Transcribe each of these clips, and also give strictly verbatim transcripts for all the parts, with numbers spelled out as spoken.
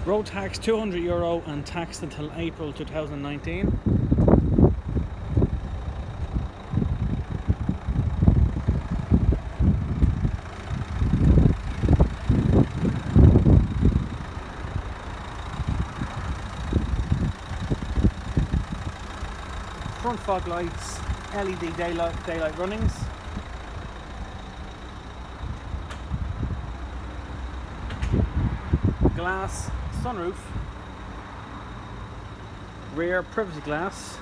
Road tax two hundred euro and taxed until April two thousand nineteen. Front fog lights, L E D daylight, daylight runnings. Glass, sunroof, rear privacy glass,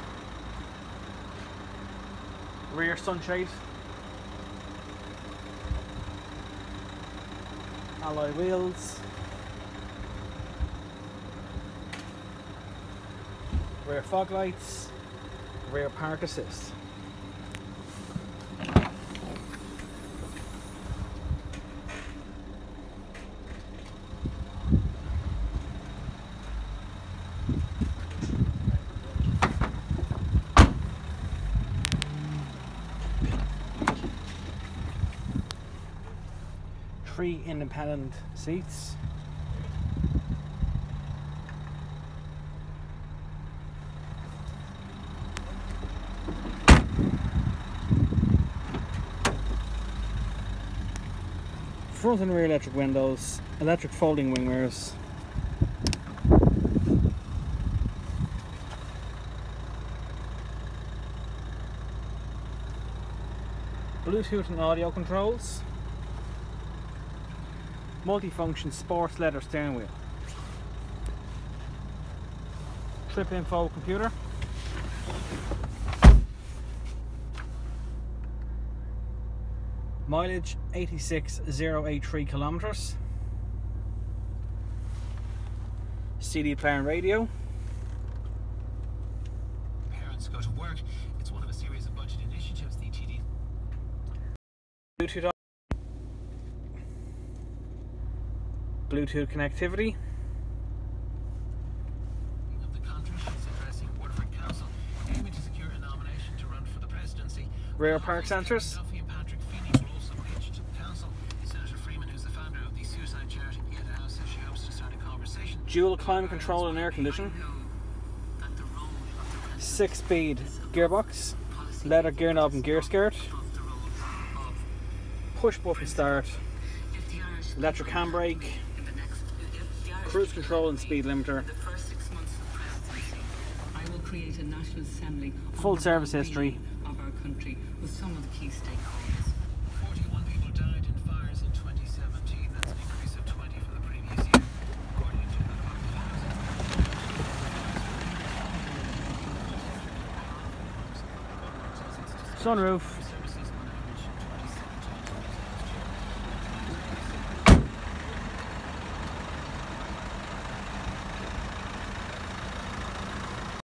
rear sunshade, alloy wheels, rear fog lights, rear park assist. Three independent seats. Front and rear electric windows, electric folding wing mirrors. Bluetooth and audio controls. Multifunction sports leather steering wheel. Trip info computer. Mileage eighty-six thousand eighty-three kilometers. C D player and radio. Parents go to work. It's one of a series of budget initiatives the T D. Bluetooth. Bluetooth connectivity. Of the country, she's addressing Waterford Council, aiming to secure a nomination to run for the presidency. Rear park sensors. Duffy and Patrick Feeney will also pitch to the council. Senator Freeman, who's the founder of the suicide charity Pieta House, says she hopes to start a conversation. Dual climate control and air conditioning. Six speed gearbox. Leather gear knob and gear skirt. Push button start. Electric handbrake. Cruise control and speed limiter. I will create a National Assembly Full service history. of our country with some of the key stakeholders. forty-one people died in fires in twenty seventeen. That's an increase of twenty from the previous year, according to the Department of Housing. Sunroof.